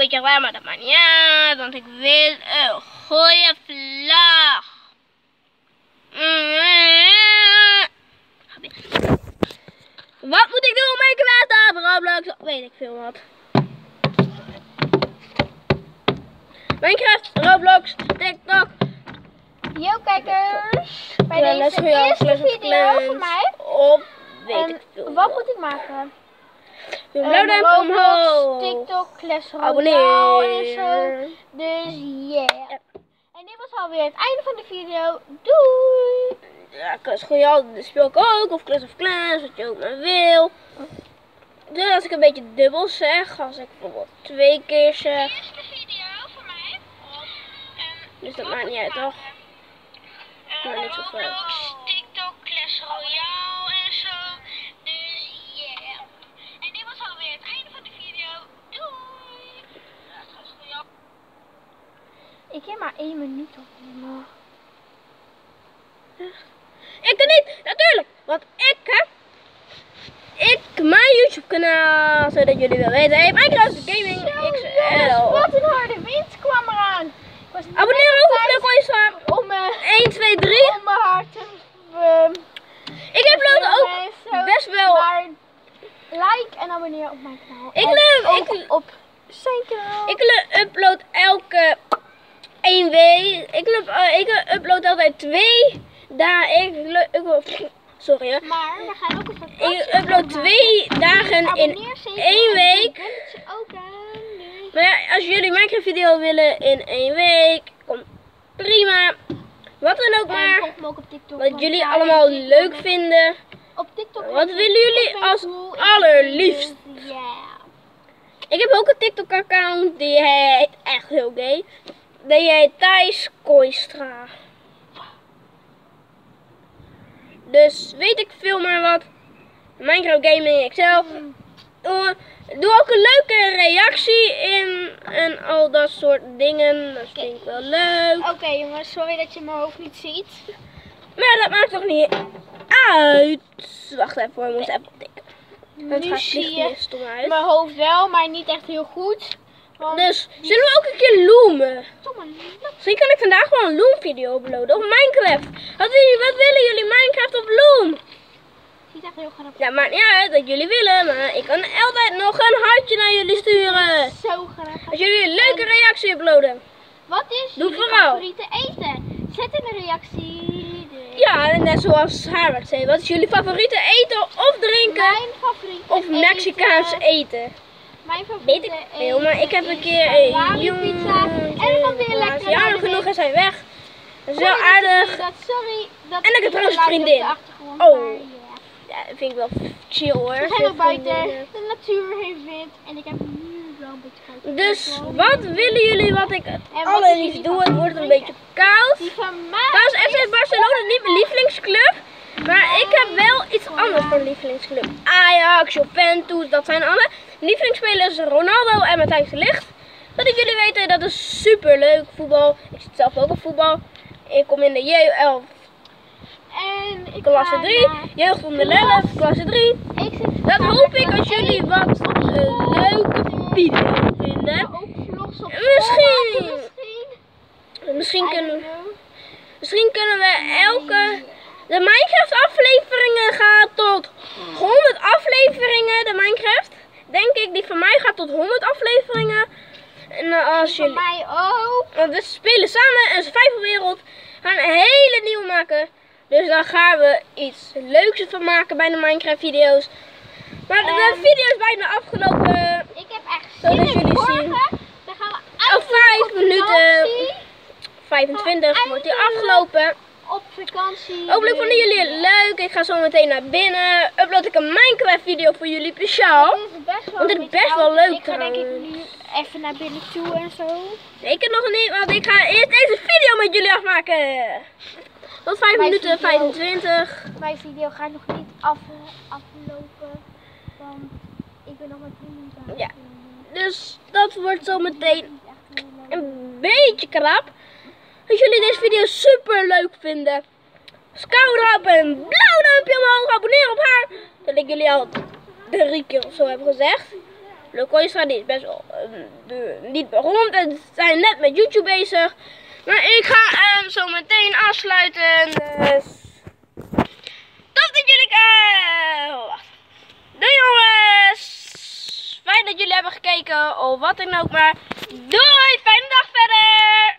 keer waar, maar dat maakt niet uit, want ik wil een goede vlog. Wat moet ik doen met Minecraft op Roblox? Weet ik veel wat. Minecraft, Roblox, TikTok. Yo kijkers, bij deze eerste video van mij. Of weet ik veel wat moet ik maken? Doe een blauw duimpje omhoog. TikTok, Clash Royale Abonneer. en zo. Dus yeah. En dit was alweer het einde van de video. Doei! Ja, Clash Royale speel ik ook. Of Clash of Clans, wat je ook maar wil. Dus als ik een beetje dubbel zeg, als ik bijvoorbeeld 2 keer zeg. Eerste video van mij. Dus dat maakt niet uit, toch? Maar niet zo veel. TikTok, Clash Royale en zo. Dus yeah. En dit was alweer het einde van de video. Doei! Ik heb maar 1 minuut opgenomen. Ik kan niet, natuurlijk. Want mijn YouTube kanaal, zodat jullie wel weten. Hey, Minecraft Gaming XL. Wat een harde wind kwam eraan. Abonneer ook op de Coinstar. Om 1, 2, 3. om mijn hart te... Ik upload ook best wel. Maar like en abonneer op mijn kanaal. Ik op zijn kanaal. Ik upload elke 1 week. Ik upload altijd 2 dagen. Sorry hoor. Maar we gaan ook een vakantie. Ik upload 2 dagen in 1 week. Maar ja, als jullie Minecraft video willen in 1 week, komt prima. Wat dan ook maar. Wat jullie allemaal leuk vinden. Op TikTok. Wat willen jullie als allerliefst? Ik heb ook een TikTok account, die heet echt heel gay. Die heet Thijs Coinstra. Dus weet ik veel maar wat. Minecraft Gaming XL. Doe ook een leuke reactie in en al dat soort dingen. Dat vind ik wel leuk. Oké jongens, sorry dat je mijn hoofd niet ziet. Maar dat maakt toch niet uit. Wacht even hoor, ik moest even tikken. Nu zie je stom uit. mijn hoofd wel, maar niet echt heel goed. Dus zullen we ook een keer loomen? Misschien kan ik vandaag wel een loom video uploaden op Minecraft. Wat willen jullie, Minecraft of loom? Ziet echt heel grappig. Ja, maakt niet uit dat jullie willen, maar ik kan altijd nog een hartje naar jullie sturen. Zo graag. Als jullie een leuke reactie uploaden. Wat is Doe jullie vooral. favoriete eten? Zet in de reactie. Ja, net zoals haar wat zei. Wat is jullie favoriete eten of drinken? Mijn favoriete Of Mexicaans eten? Mijn favoriete Weet ik veel, maar ik heb een keer een pizza. En dan weer lekker. Ja, genoeg en zijn weg. Dat is wel aardig. Sorry. En ik heb trouwens een vriendin. Oh. Ja, dat vind ik wel chill hoor. We zijn ook buiten de natuur heeft wind en ik heb nu wel een beetje koud. Dus wat willen jullie wat ik het allerliefst doe? Het wordt een beetje koud. Trouwens, FC Barcelona is niet mijn lievelingsclub. Maar ik heb wel iets anders voor een lievelingsclub. Ajax, Juventus, dat zijn alle. Mijn lievelingsspelers Ronaldo en Matthijs de Ligt. Zodat jullie weten, dat is super leuk voetbal. Ik zit zelf ook op voetbal. Ik kom in de J11. En ik klasse 3, jeugd onder 11, klasse 3. Dat hoop ik als jullie wat een leuke video vinden. Misschien kunnen we de Minecraft afleveringen gaan tot 100 afleveringen. De Minecraft, denk ik, die van mij gaat tot 100 afleveringen. En als jullie... Van mij ook. Want we spelen samen een survivalwereld. We gaan een hele nieuwe maken. Dus daar gaan we iets leuks van maken bij de Minecraft video's. Maar de video is bijna afgelopen. Ik heb echt zoals jullie zien. Dan gaan we 5 minuten. 25 wordt die afgelopen. Op vakantie. Hopelijk vonden jullie het leuk. Ik ga zo meteen naar binnen. Upload ik een Minecraft video voor jullie speciaal. Want het is best wel leuk. Ik ga denk ik nu even naar binnen toe en zo. Nee, ik heb nog niet, want ik ga eerst deze video met jullie afmaken. Tot 5 minuten 25. Mijn video gaat nog niet aflopen. Want ik ben nog met 10 minuten. Ja. Dus dat wordt zo meteen een beetje krap. Als jullie deze video super leuk vinden, schouw erop en een blauw duimpje omhoog. Abonneer op haar. Dat ik jullie al 3 keer of zo heb gezegd. Locoistra die is best wel niet rond en ze zijn net met YouTube bezig. Maar ik ga hem zo meteen afsluiten. Dus top dat jullie wacht. Doei jongens! Fijn dat jullie hebben gekeken of wat dan ook maar. Doei!